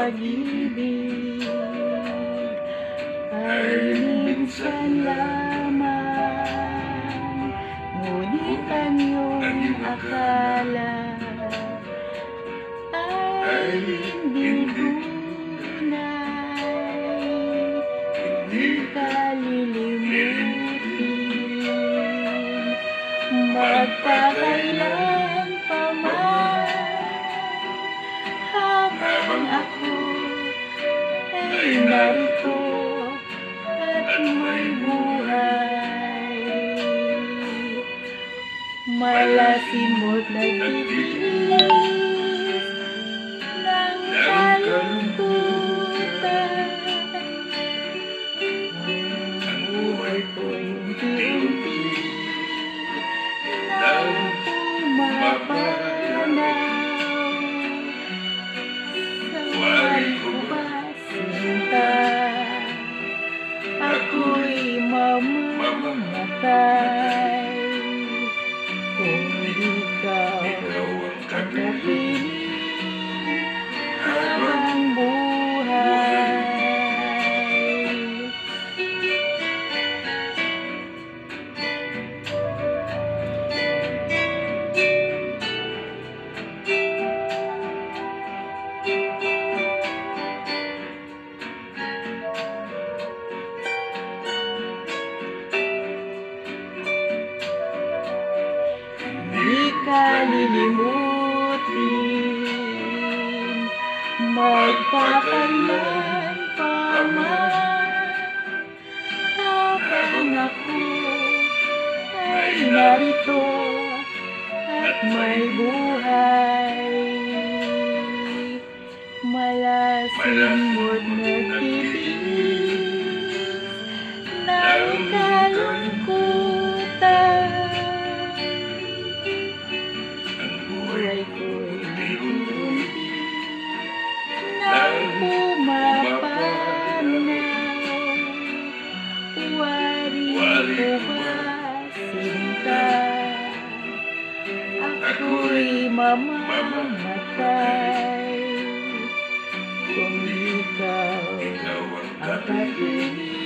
pag-ibig ay minsan lamang, ngunit ang iyong akala ay hindi tunay, hindi ka lilimutin magpakailan pa man, habang ako ay narito at may buhay. Malasin mo't nagtitiis ng kalungkutan, ang buhay ko'y unti-unti nang pumapanaw. Saan ko ba sinta, ako'y mamamatay kung ikaw ang kapiling habang buhay. Di ka lilimutin magpakailan pa man, habang ako ay narito at may buhay. Malasin mo't nagtitiis ng kalungkutan, buhay ko'y unti-unti nang pumapanaw. Wari ko ba sinta, ako'y mamamatay kung ikaw ang kapiling